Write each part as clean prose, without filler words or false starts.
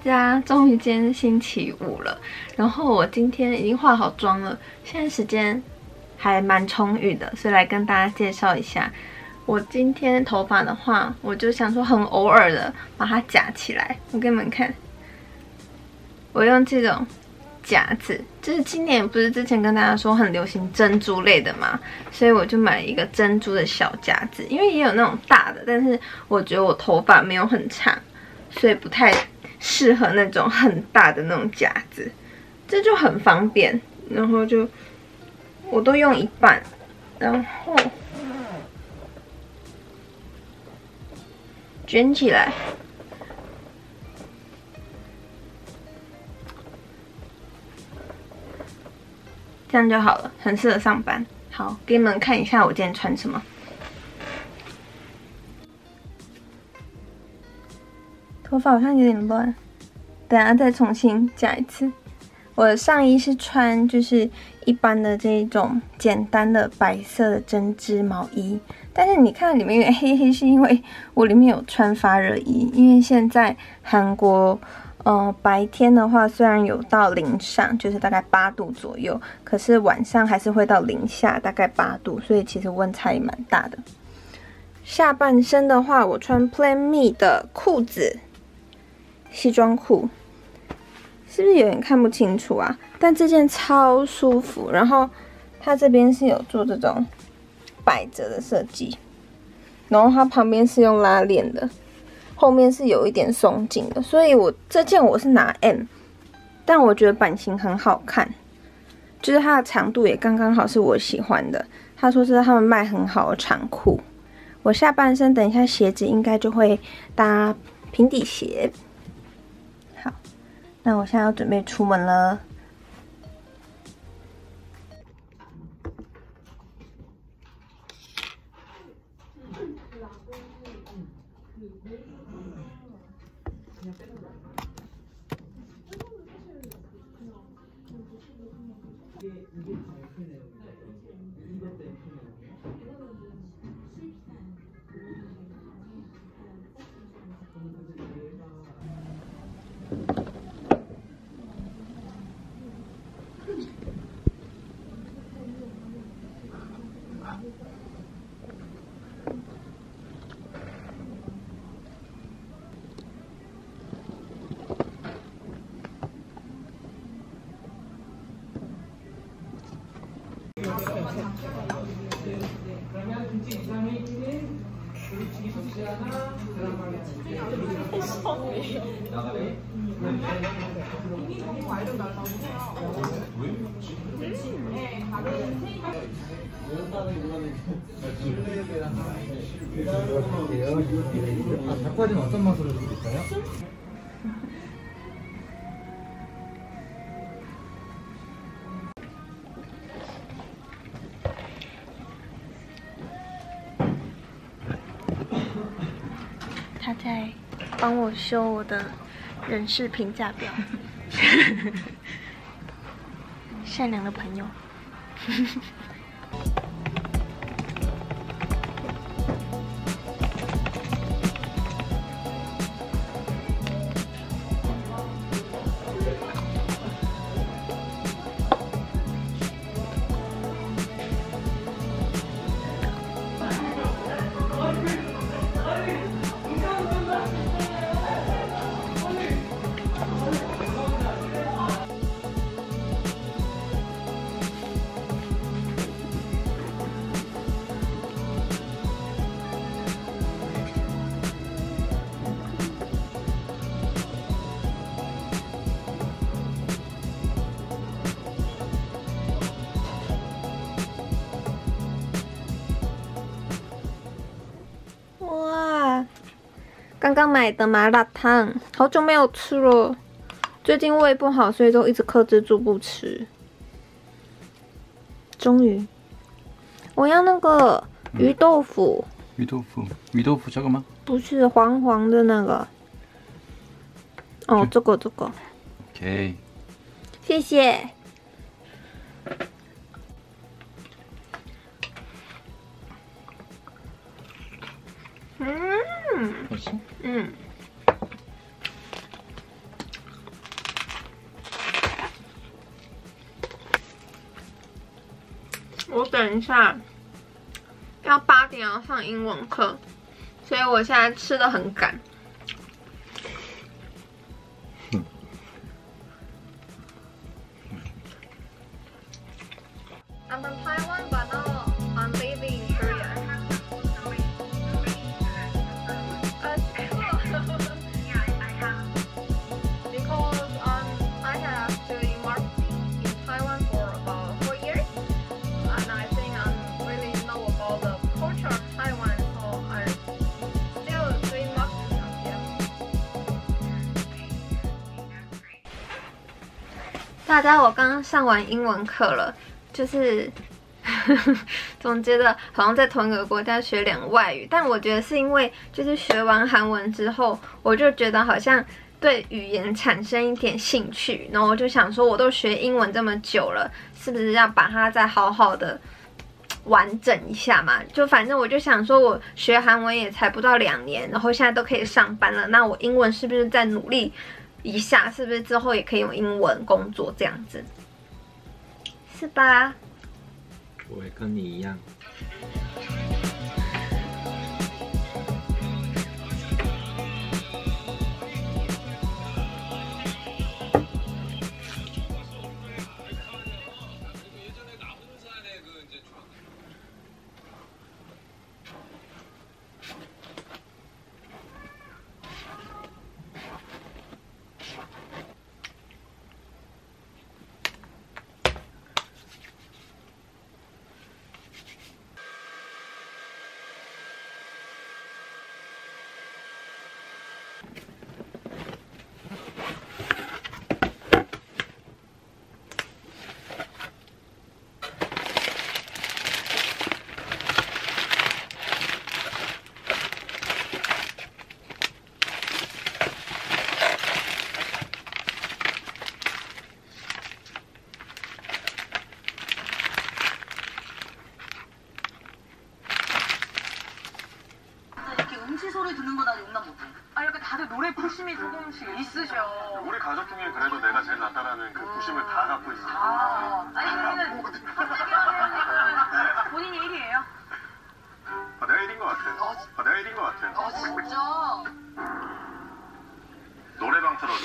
家，终于今天是星期五了，然后我今天已经化好妆了，现在时间还蛮充裕的，所以来跟大家介绍一下。我今天头发的话，我就想说很偶尔的把它夹起来，我给你们看，我用这种夹子，就是今年不是之前跟大家说很流行珍珠类的嘛，所以我就买了一个珍珠的小夹子，因为也有那种大的，但是我觉得我头发没有很长，所以不太适合那种很大的那种夹子，这就很方便。然后就我都用一半，然后卷起来。这样就好了，很适合上班。好，给你们看一下我今天穿什么。头发好像有点乱，等下再重新夹一次。我的上衣是穿就是一般的这种简单的白色的针织毛衣，但是你看里面有点黑黑，是因为我里面有穿发热衣，因为现在韩国。白天的话虽然有到零上，就是大概8度左右，可是晚上还是会到零下，大概8度，所以其实温差也蛮大的。下半身的话，我穿 Plan Me 的裤子，西装裤，是不是有点看不清楚啊？但这件超舒服，然后它这边是有做这种百褶的设计，然后它旁边是用拉链的。后面是有一点松紧的，所以这件我是拿 M， 但我觉得版型很好看，就是它的长度也刚刚好是我喜欢的。他说这是他们卖很好的长裤。我下半身等一下鞋子应该就会搭平底鞋。好，那我现在要准备出门了。 닭까지는 어떤 맛으로 드릴까요? 他在帮我修我的人事评价表，善良的朋友。刚刚买的麻辣烫，好久没有吃了。最近胃不好，所以都一直克制住不吃。终于，我要那个鱼豆腐。 鱼豆腐这个吗？ 不是黄黄的那个。哦，这个。 OK。 谢谢。 我等一下要8点要上英文课，所以我现在吃的很赶。I'm from Taiwan, but now I'm living in Korea. Because I have studied marketing in Taiwan for about 4 years, and I think I really know about the culture of Taiwan, so I still doing marketing here. 大家，我刚刚上完英文课了，就是总觉得好像在同一个国家学2个外语，但我觉得是因为就是学完韩文之后，我就觉得好像对语言产生一点兴趣，然后我就想说，我都学英文这么久了，是不是要把它再好好的完整一下嘛？就反正我就想说，我学韩文也才不到2年，然后现在都可以上班了，那我英文是不是再努力一下？是不是之后也可以用英文工作这样子？是吧？ 我也跟你一样。 소리 듣는 거나 용납 못해. 아 이렇게 다들 노래 부심이 조금씩 있으셔. 우리 가족 중에 그래도 내가 제일 낫다라는 그 부심을 다 갖고 있어. 아니 그러면 본인이 1위예요? 내가 1인 것 같아. 내가 1인 것 같아. 진짜? 노래방 틀어줘.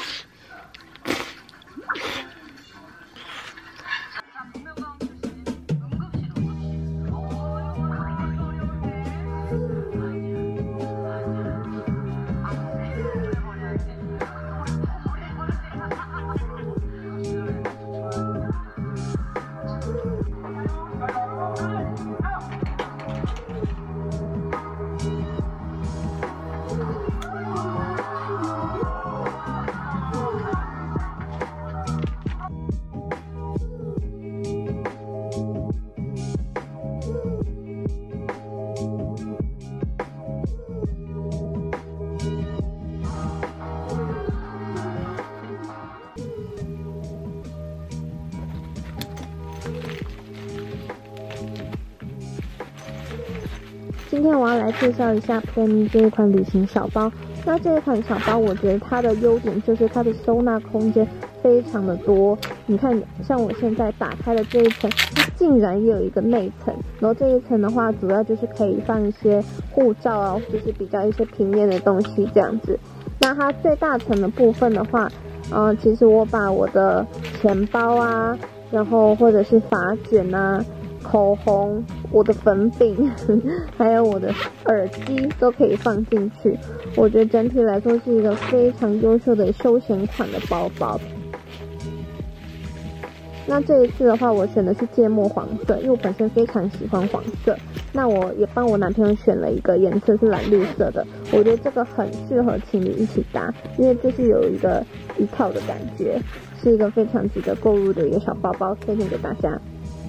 今天我要来介绍一下 Plainy 这一款旅行小包。那这一款小包，我觉得它的优点就是它的收纳空间非常的多。你看，像我现在打开的这一层，它竟然也有一个内层。然后这一层的话，主要就是可以放一些护照啊，就是比较一些平面的东西这样子。那它最大层的部分的话，其实我把我的钱包啊，然后或者是发卷啊、口红、我的粉饼，还有我的耳机都可以放进去。我觉得整体来说是一个非常优秀的休闲款的包包。那这一次的话，我选的是芥末黄色，因为我本身非常喜欢黄色。那我也帮我男朋友选了一个颜色是蓝绿色的，我觉得这个很适合情侣一起搭，因为就是有一套的感觉，是一个非常值得购入的一个小包包，推荐给大家。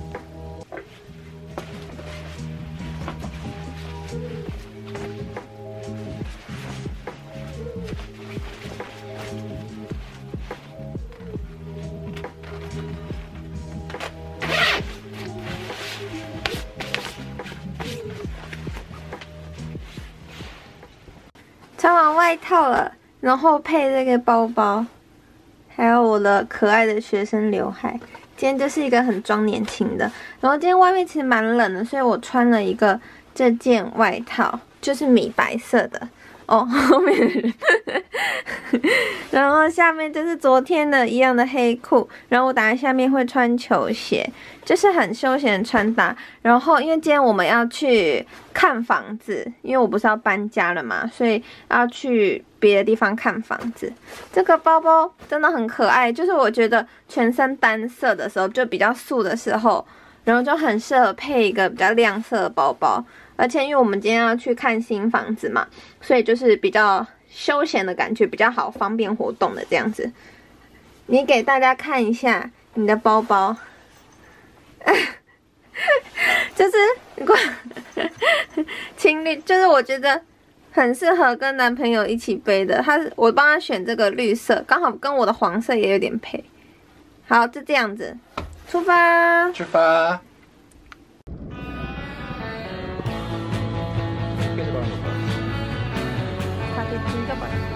穿完外套了，然后配这个包包，还有我的可爱的学生刘海， 今天就是一个很装年轻的。然后今天外面其实蛮冷的，所以我穿了一个这件外套，就是米白色的哦。后面的人，然后下面就是昨天的一样的黑裤，然后我打在下面会穿球鞋，就是很休闲的穿搭。然后因为今天我们要去看房子，因为我不是要搬家了嘛，所以要去别的地方看房子。这个包包真的很可爱，就是我觉得全身单色的时候，就比较素的时候，然后就很适合配一个比较亮色的包包。而且因为我们今天要去看新房子嘛，所以就是比较休闲的感觉，比较好方便活动的这样子。你给大家看一下你的包包，就是如果情侣，就是我觉得很适合跟男朋友一起背的。我帮他选这个绿色，刚好跟我的黄色也有点配。好，就这样子，出发。 出发。 다들 진짜 맛있어.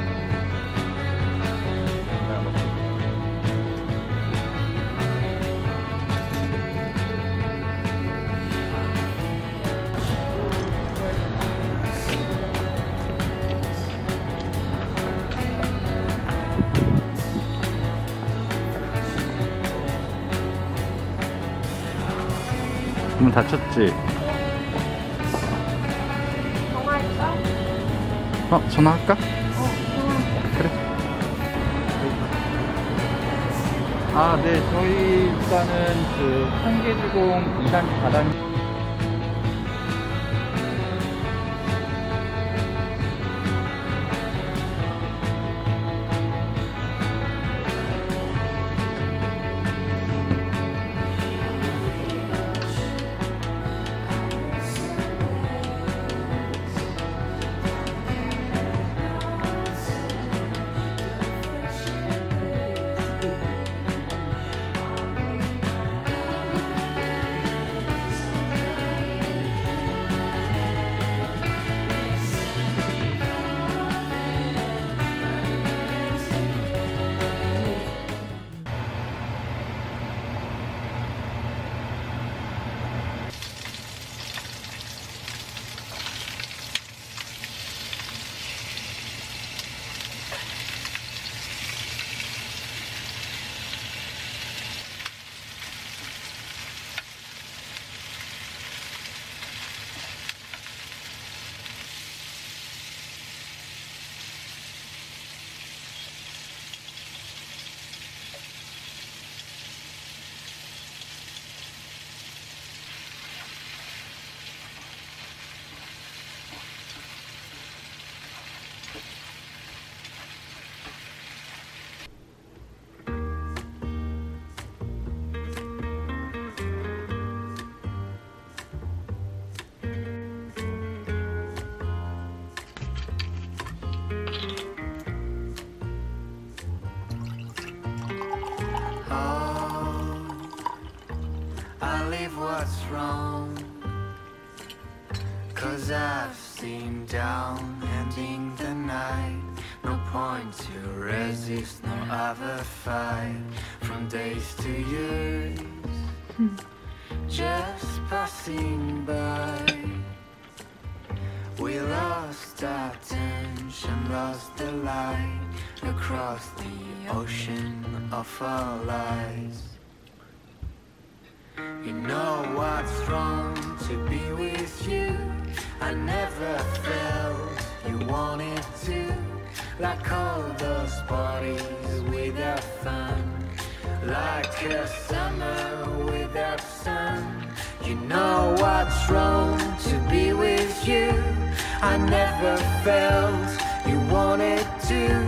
문 닫혔지? 전화할까? 그래. 아, 네. 저희 일단은 그 청계주공 2단지 4단지 What's wrong? 'Cause I've seen down ending the night. No point to resist, no other fight. From days to years, just passing by. We lost our attention, lost the light across the ocean of our lives. You know what's wrong to be with you. I never felt you wanted to. Like all those parties without fun. Like a summer without sun. You know what's wrong to be with you. I never felt you wanted to.